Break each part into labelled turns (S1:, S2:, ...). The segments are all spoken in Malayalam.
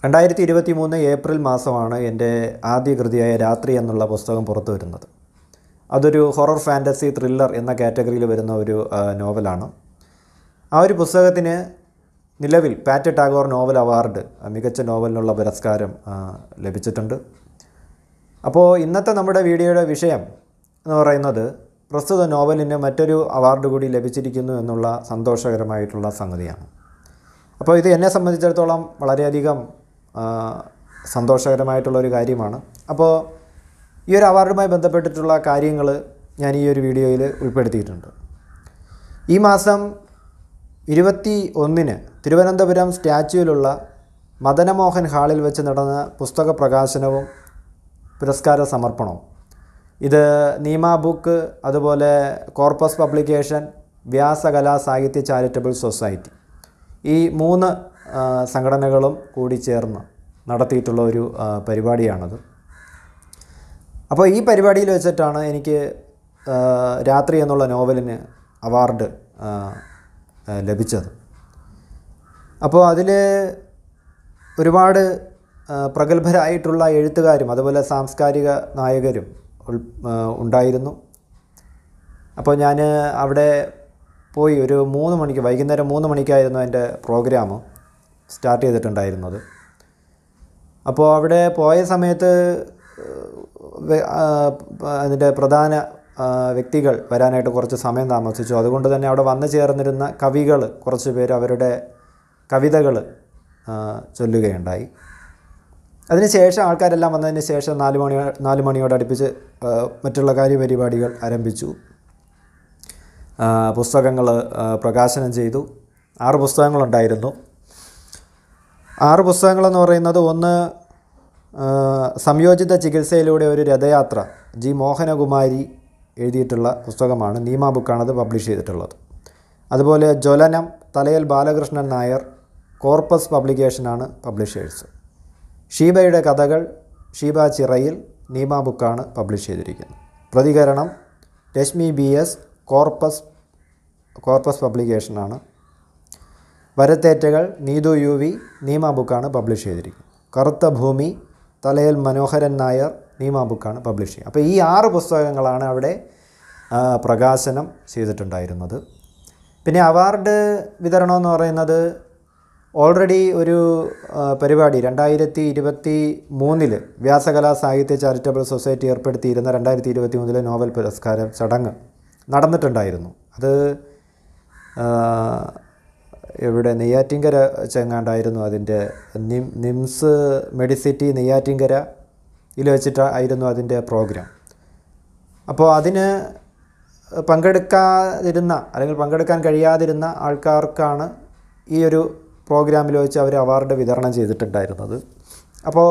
S1: 2023 ഏപ്രിൽ മാസമാണ് എൻ്റെ ആദ്യ കൃതിയായ രാത്രി എന്നുള്ള പുസ്തകം പുറത്തു വരുന്നത്. അതൊരു ഹൊറർ ഫാൻറ്റസി ത്രില്ലർ എന്ന കാറ്റഗറിയിൽ വരുന്ന ഒരു നോവലാണ്. ആ ഒരു പുസ്തകത്തിന് നിലവിൽ പാറ്റ് ടാഗോർ നോവൽ അവാർഡ് മികച്ച നോവലിനുള്ള പുരസ്കാരം ലഭിച്ചിട്ടുണ്ട്. അപ്പോൾ ഇന്നത്തെ നമ്മുടെ വീഡിയോയുടെ വിഷയം എന്ന് പറയുന്നത് പ്രസ്തുത നോവലിന് മറ്റൊരു അവാർഡ് കൂടി ലഭിച്ചിരിക്കുന്നു എന്നുള്ള സന്തോഷകരമായിട്ടുള്ള സംഗതിയാണ്. അപ്പോൾ ഇത് എന്നെ സംബന്ധിച്ചിടത്തോളം വളരെയധികം സന്തോഷകരമായിട്ടുള്ളൊരു കാര്യമാണ്. അപ്പോൾ ഈ ഒരു അവാർഡുമായി ബന്ധപ്പെട്ടിട്ടുള്ള കാര്യങ്ങൾ ഞാൻ ഈ ഒരു വീഡിയോയിൽ ഉൾപ്പെടുത്തിയിട്ടുണ്ട്. ഈ മാസം 21-ന് തിരുവനന്തപുരം സ്റ്റാച്യുവിലുള്ള മദനമോഹൻ ഹാളിൽ വെച്ച് നടന്ന പുസ്തക പ്രകാശനവും പുരസ്കാര സമർപ്പണവും ഇത് നീമ ബുക്ക്, അതുപോലെ Corpus publication, Vyasakala Sahitya charitable society ഈ 3 സംഘടനകളും കൂടി ചേർന്ന് നടത്തിയിട്ടുള്ള ഒരു പരിപാടിയാണത്. അപ്പോൾ ഈ പരിപാടിയിൽ വെച്ചിട്ടാണ് എനിക്ക് രാത്രി എന്നുള്ള നോവലിന് അവാർഡ് ലഭിച്ചത്. അപ്പോൾ അതിൽ ഒരുപാട് പ്രഗത്ഭരായിട്ടുള്ള എഴുത്തുകാരും അതുപോലെ സാംസ്കാരിക നായകരും ഉണ്ടായിരുന്നു. അപ്പോൾ ഞാൻ അവിടെ പോയി ഒരു 3 മണിക്ക്, വൈകുന്നേരം 3 മണിക്കായിരുന്നു എൻ്റെ പ്രോഗ്രാം സ്റ്റാർട്ട് ചെയ്തിട്ടുണ്ടായിരുന്നത്. അപ്പോൾ അവിടെ പോയ സമയത്ത് അതിൻ്റെ പ്രധാന വ്യക്തികൾ വരാനായിട്ട് കുറച്ച് സമയം താമസിച്ചു. അതുകൊണ്ട് തന്നെ അവിടെ വന്നു ചേർന്നിരുന്ന കവികൾ കുറച്ച് പേര് അവരുടെ കവിതകൾ ചൊല്ലുകയുണ്ടായി. അതിനുശേഷം ആൾക്കാരെല്ലാം വന്നതിന് ശേഷം 4 മണിയോടടുപ്പിച്ച് മറ്റുള്ള കാര്യപരിപാടികൾ ആരംഭിച്ചു. പുസ്തകങ്ങൾ പ്രകാശനം ചെയ്തു. 6 പുസ്തകങ്ങളുണ്ടായിരുന്നു. 6 പുസ്തകങ്ങളെന്ന് പറയുന്നത്, ഒന്ന് സംയോജിത ചികിത്സയിലൂടെ ഒരു രഥയാത്ര, ജി മോഹനകുമാരി എഴുതിയിട്ടുള്ള പുസ്തകമാണ്. നീമ ബുക്കാണത് പബ്ലിഷ് ചെയ്തിട്ടുള്ളത്. അതുപോലെ ജ്വലനം, തലയൽ ബാലകൃഷ്ണൻ നായർ, കോർപ്പസ് പബ്ലിക്കേഷനാണ് പബ്ലിഷേഴ്സ്. ഷീബയുടെ കഥകൾ, ഷീബ ചിറയിൽ, നീമ ബുക്കാണ് പബ്ലിഷ് ചെയ്തിരിക്കുന്നത്. പ്രതികരണം, രശ്മി BS, കോർപ്പസ് പബ്ലിക്കേഷനാണ്. വരത്തേറ്റകൾ, നീതു UV, നീമ ബുക്കാണ് പബ്ലിഷ് ചെയ്തിരിക്കുന്നത്. കറുത്ത ഭൂമി, തലയൽ മനോഹരൻ നായർ, നീമ ബുക്കാണ് പബ്ലിഷ് ചെയ്യുക. അപ്പോൾ ഈ 6 പുസ്തകങ്ങളാണ് അവിടെ പ്രകാശനം ചെയ്തിട്ടുണ്ടായിരുന്നത്. പിന്നെ അവാർഡ് വിതരണം എന്ന് പറയുന്നത് ഓൾറെഡി ഒരു പരിപാടി 2023 വ്യാസകലാ സാഹിത്യ ചാരിറ്റബിൾ സൊസൈറ്റി ഏർപ്പെടുത്തിയിരുന്ന 2023 നോവൽ പുരസ്കാരം ചടങ്ങ് നടന്നിട്ടുണ്ടായിരുന്നു. അത് ഇവിടെ നെയ്യാറ്റിൻകര ചെങ്ങാണ്ടായിരുന്നു. അതിൻ്റെ നിംസ് മെഡിസിറ്റി നെയ്യാറ്റിൻകരയിൽ വെച്ചിട്ടായിരുന്നു അതിൻ്റെ പ്രോഗ്രാം. അപ്പോൾ അതിന് പങ്കെടുക്കാതിരുന്ന അല്ലെങ്കിൽ പങ്കെടുക്കാൻ കഴിയാതിരുന്ന ആൾക്കാർക്കാണ് ഈ ഒരു പ്രോഗ്രാമിൽ വെച്ച് അവർ അവാർഡ് വിതരണം ചെയ്തിട്ടുണ്ടായിരുന്നത്. അപ്പോൾ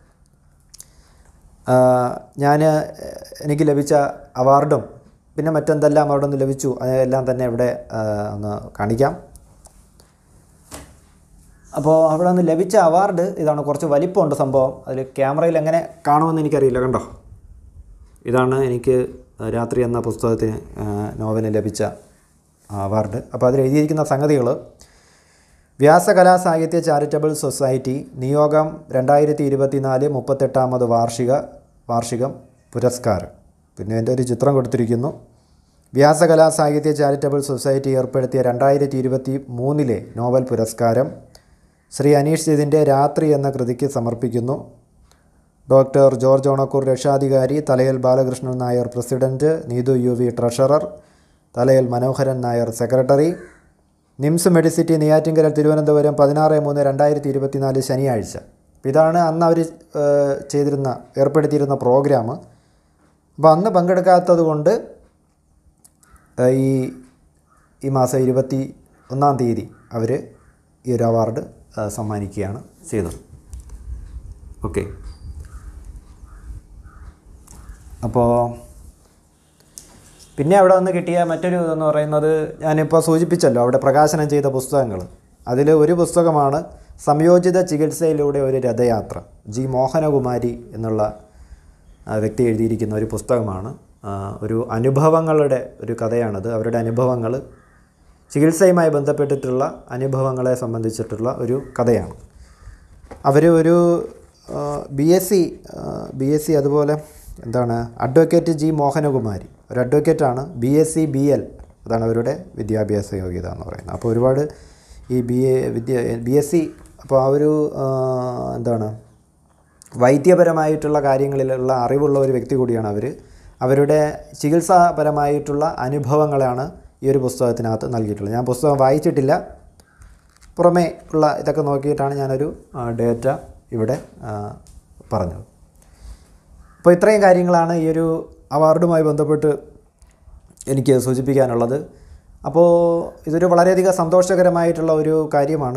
S1: എനിക്ക് ലഭിച്ച അവാർഡും പിന്നെ മറ്റെന്തെല്ലാം അവിടെ നിന്ന് ലഭിച്ചു അതെല്ലാം തന്നെ ഇവിടെ ഒന്ന് കാണിക്കാം. അപ്പോൾ അവിടെ നിന്ന് ലഭിച്ച അവാർഡ് ഇതാണ്. കുറച്ച് വലിപ്പമുണ്ട് സംഭവം. അതിൽ ക്യാമറയിൽ എങ്ങനെ കാണുമെന്ന് എനിക്കറിയില്ല. കണ്ടോ, ഇതാണ് എനിക്ക് രാത്രി എന്ന പുസ്തകത്തിന് നോവലിന് ലഭിച്ച അവാർഡ്. അപ്പോൾ അതിൽ എഴുതിയിരിക്കുന്ന സംഗതികൾ: വ്യാസകലാ സാഹിത്യ ചാരിറ്റബിൾ സൊസൈറ്റി നിയോഗം 2024 38ാമത് വാർഷികം പുരസ്കാരം. പിന്നെ എൻ്റെ ഒരു ചിത്രം കൊടുത്തിരിക്കുന്നു. വ്യാസകലാ സാഹിത്യ ചാരിറ്റബിൾ സൊസൈറ്റി ഏർപ്പെടുത്തിയ 2023 നോവൽ പുരസ്കാരം ശ്രീ അനീഷ് ജിതിൻ്റെ രാത്രി എന്ന കൃതിക്ക് സമർപ്പിക്കുന്നു. ഡോക്ടർ ജോർജ് ഓണക്കൂർ രക്ഷാധികാരി, Thalayal Balakrishnan Nair president, Neethu UV treasurer, Thalayal Manoharan Nair secretary. NIMS Medicity Neyyattinkara Thiruvananthapuram 16/3/2024 ശനിയാഴ്ച. ഇതാണ് അന്ന് അവർ ഏർപ്പെടുത്തിയിരുന്ന പ്രോഗ്രാം. അപ്പോൾ അന്ന് പങ്കെടുക്കാത്തത് കൊണ്ട് ഈ മാസം 21-ാം തീയതി അവർ ഈ ഒരു അവാർഡ് സമ്മാനിക്കുകയാണ് ചെയ്തത്. ഓക്കെ, അപ്പോൾ പിന്നെ അവിടെ നിന്ന് കിട്ടിയ മറ്റൊരു ഇതെന്ന് പറയുന്നത്, ഞാനിപ്പോൾ സൂചിപ്പിച്ചല്ലോ അവിടെ പ്രകാശനം ചെയ്ത പുസ്തകങ്ങൾ. അതിൽ ഒരു പുസ്തകമാണ് സംയോജിത ചികിത്സയിലൂടെ ഒരു രഥയാത്ര, ജി മോഹനകുമാരി എന്നുള്ള വ്യക്തി എഴുതിയിരിക്കുന്ന ഒരു പുസ്തകമാണ്. ഒരു അനുഭവങ്ങളുടെ ഒരു കഥയാണത്. അവരുടെ അനുഭവങ്ങൾ ചികിത്സയുമായി ബന്ധപ്പെട്ടിട്ടുള്ള അനുഭവങ്ങളെ സംബന്ധിച്ചിട്ടുള്ള ഒരു കഥയാണ്. അവർ ഒരു ബി എസ് സി അതുപോലെ എന്താണ് അഡ്വക്കേറ്റ് ജി മോഹനകുമാരി ഒരു അഡ്വക്കേറ്റാണ്. BSc BL അതാണ് അവരുടെ വിദ്യാഭ്യാസ യോഗ്യത എന്ന് പറയുന്നത്. അപ്പോൾ ഒരുപാട് ഈ BSc അപ്പോൾ ആ ഒരു എന്താണ് വൈദ്യപരമായിട്ടുള്ള കാര്യങ്ങളിലുള്ള അറിവുള്ള ഒരു വ്യക്തി കൂടിയാണ് അവർ. അവരുടെ ചികിത്സാപരമായിട്ടുള്ള അനുഭവങ്ങളാണ് ഈ ഒരു പുസ്തകത്തിനകത്ത് നൽകിയിട്ടുള്ളത്. ഞാൻ പുസ്തകം വായിച്ചിട്ടില്ല, പുറമേ ഉള്ള ഇതൊക്കെ നോക്കിയിട്ടാണ് ഞാനൊരു ഡേറ്റ ഇവിടെ പറഞ്ഞത്. അപ്പോൾ ഇത്രയും കാര്യങ്ങളാണ് ഈ ഒരു അവാർഡുമായി ബന്ധപ്പെട്ട് എനിക്ക് സൂചിപ്പിക്കാനുള്ളത്. അപ്പോൾ ഇതൊരു വളരെയധികം സന്തോഷകരമായിട്ടുള്ള ഒരു കാര്യമാണ്.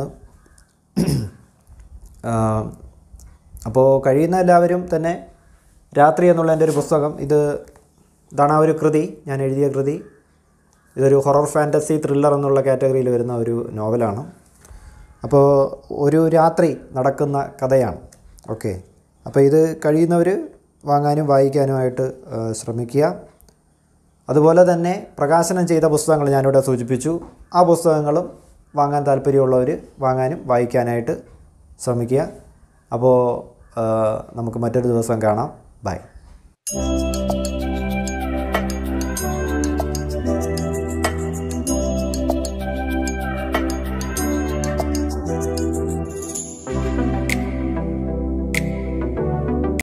S1: അപ്പോൾ കഴിയുന്ന എല്ലാവരും തന്നെ രാത്രി എന്നുള്ള എൻ്റെ ഒരു പുസ്തകം ഇതാണ് ആ ഒരു കൃതി, ഞാൻ എഴുതിയ കൃതി. ഇതൊരു ഹൊറർ ഫാൻറ്റസി ത്രില്ലർ എന്നുള്ള കാറ്റഗറിയിൽ വരുന്ന ഒരു നോവലാണ്. അപ്പോൾ ഒരു രാത്രി നടക്കുന്ന കഥയാണ്. ഓക്കെ, അപ്പോൾ ഇത് കഴിയുന്നവർ വാങ്ങാനും വായിക്കാനുമായിട്ട് ശ്രമിക്കുക. അതുപോലെ തന്നെ പ്രകാശനം ചെയ്ത പുസ്തകങ്ങൾ ഞാനിവിടെ സൂചിപ്പിച്ചു. ആ പുസ്തകങ്ങളും വാങ്ങാൻ താല്പര്യമുള്ളവർ വാങ്ങാനും വായിക്കാനായിട്ട് ശ്രമിക്കുക. അപ്പോൾ നമുക്ക് മറ്റൊരു ദിവസം കാണാം. ബൈ.